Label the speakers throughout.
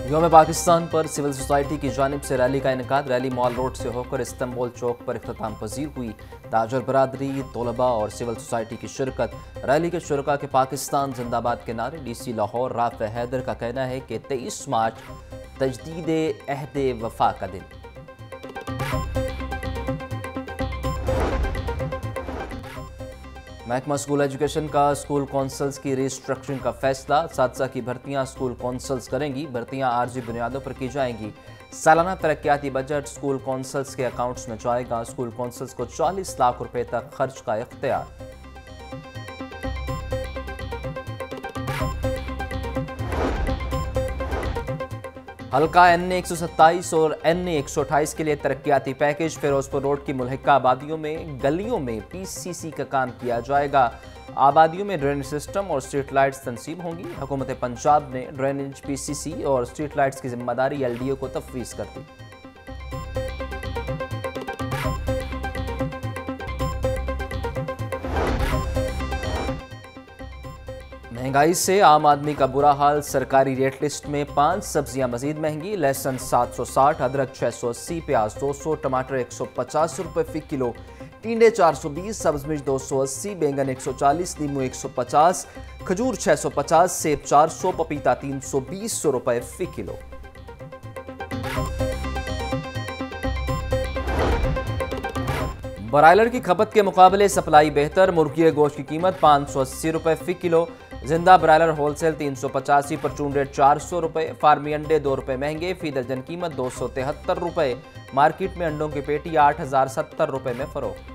Speaker 1: यौम पाकिस्तान पर civil society की जानिब से रैली का इनेकाद। रैली मॉल रोड से होकर इस्तांबुल चौक पर इख्तिताम पजीर हुई। ताजर बरादरी, तलबा और सिविल सोसाइटी की शिरकत। रैली के शुरका के पाकिस्तान जिंदाबाद के नारे। DC लाहौर राफ़ हैदर का कहना है कि 23 मार्च तजदीद अहद वफा का दिन। महकमा स्कूल एजुकेशन का स्कूल कौंसल्स की रिस्ट्रक्चरिंग का फैसला। सातसा की भर्तियां स्कूल कौंसल्स करेंगी। भर्तियां आर्जी बुनियादों पर की जाएंगी। सालाना तरक्याती बजट स्कूल कौंसल्स के अकाउंट्स में जाएगा। स्कूल कौंसल्स को 40 लाख रुपए तक खर्च का इख्तियार। हल्का NA 127 और NA 128 के लिए तरक्याती पैकेज। फिरोजपुर रोड की मुल्हिका आबादियों में गलियों में PCC का काम किया जाएगा। आबादियों में ड्रेनेज सिस्टम और स्ट्रीट लाइट्स तनसीब होंगी। हुकूमत पंजाब ने ड्रेनेज, PCC और स्ट्रीट लाइट्स की जिम्मेदारी LDO को तफवीज़ कर दी। महंगाई से आम आदमी का बुरा हाल। सरकारी रेट लिस्ट में 5 सब्जियां मजीद महंगी। लहसुन 760, अदरक 680, प्याज 200, टमाटर 150 रुपए फी किलो, टिंडे 420, सब्ज मिर्च 280, बैंगन 140, नींबू 150, खजूर 650, सेब 400, पपीता 320 रुपए फी किलो। ब्रायलर की खपत के मुकाबले सप्लाई बेहतर। मुर्गी गोश्त की कीमत 580 रुपए फी किलो। जिंदा ब्रायलर होलसेल 385, परचून रेट 400 रुपए। फार्मी अंडे 2 रुपए महंगे, फी दर्जन कीमत 273 रुपए। मार्केट में अंडों की पेटी 8070 रुपए में फरोख्त।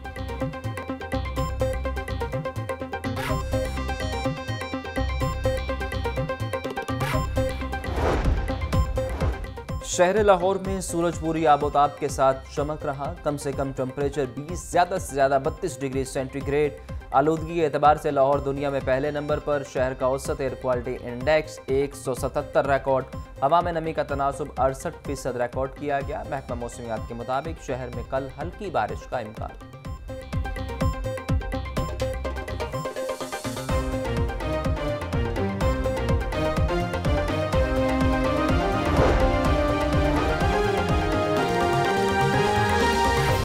Speaker 1: शहर लाहौर में सूरज पूरी आबोताब के साथ चमक रहा। कम से कम टेम्परेचर 20, ज़्यादा से ज़्यादा 32 डिग्री सेंटीग्रेड। आलूदगी के एतबार से लाहौर दुनिया में पहले नंबर पर। शहर का औसत एयर क्वालिटी इंडेक्स 177 रिकॉर्ड। हवा में नमी का तनासुब 68% रिकॉर्ड किया गया। महकमा मौसमियात के मुताबिक शहर में कल हल्की बारिश का इम्कान।